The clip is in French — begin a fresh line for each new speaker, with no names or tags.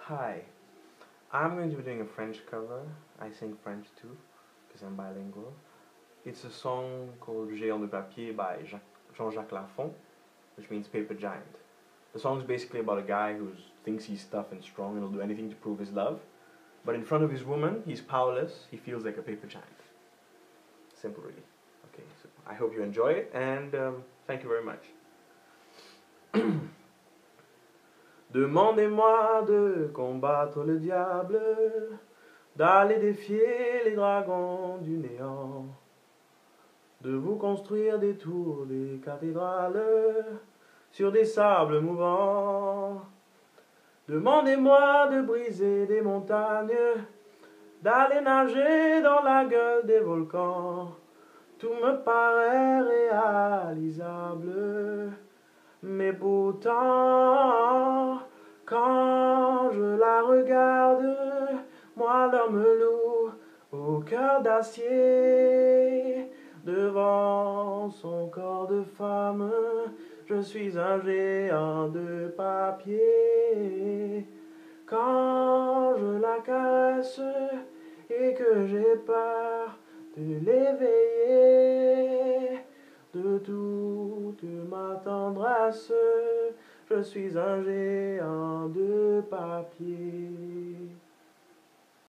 Hi, I'm going to be doing a French cover. I sing French too, because I'm bilingual. It's a song called Géant de papier by Jean-Jacques Lafont, which means paper giant. The song is basically about a guy who thinks he's tough and strong and will do anything to prove his love. But in front of his woman, he's powerless. He feels like a paper giant. Simple, really. Okay, so I hope you enjoy it, and thank you very much. Demandez-moi de combattre le diable, d'aller défier les dragons du néant, de vous construire des tours, des cathédrales, sur des sables mouvants. Demandez-moi de briser des montagnes, d'aller nager dans la gueule des volcans. Tout me paraît réalisable, mais pourtant, quand je la regarde, moi l'homme loup, au cœur d'acier, devant son corps de femme, je suis un géant de papier. Quand je la caresse et que j'ai peur de l'éveiller, de toute ma tendresse, je suis un géant de papier.